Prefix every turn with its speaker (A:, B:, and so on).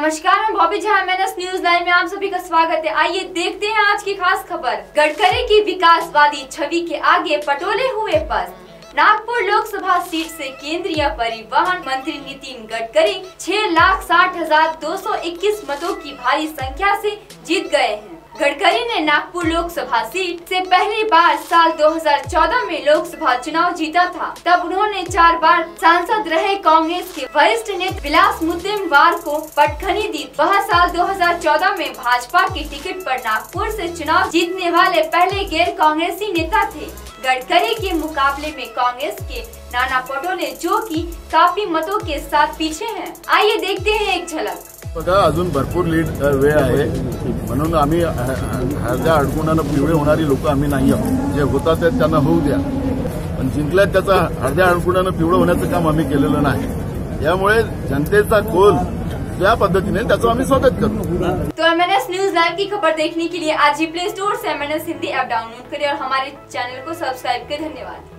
A: नमस्कार, मैं Bobby Jha. MNS news live में आप सभी का स्वागत है। आइए देखते हैं आज की खास खबर। गडकरी की विकासवादी छवि के आगे पटोले हुए पस्त। नागपुर लोकसभा सीट से केंद्रीय परिवहन मंत्री नितिन गडकरी 6,60,221 मतों की भारी संख्या से जीत गए हैं। गडकरी ने नागपुर लोकसभा सीट से पहली बार साल 2014 में लोकसभा चुनाव जीता था। तब उन्होंने 4 बार सांसद रहे कांग्रेस के वरिष्ठ नेता विलास मुत्तेमवार को पटखनी दी। वह साल 2014 में भाजपा के टिकट पर नागपुर से चुनाव जीतने वाले पहले गैर कांग्रेसी नेता थे। गडकरी के मुकाबले में कांग्रेस के नाना पटोले, जो कि काफी मतों के साथ पीछे हैं। आइए देखते हैं एक झलक।
B: बघा, अजून भरपूर वेळ आहे, म्हणून आम्ही हळद्या अडकुणानं पिवळे होणारी लोक आम्ही नाही आहोत। जे होतात ते त्यांना होऊ द्या, पण जिंकल्यात त्याचा हळद्या अडकुणानं पिवळं होण्याचं काम आम्ही केलेलं नाही। यामुळे जनतेचा कौल या पद्धतीने त्याचं आम्ही स्वागत करतो।
A: तो MNS न्यूज लाइव की खबर देखने के लिए आज ही प्ले स्टोर से MNS हिंदी ऐप डाउनलोड करें और हमारे चैनल को सब्सक्राइब करें। धन्यवाद।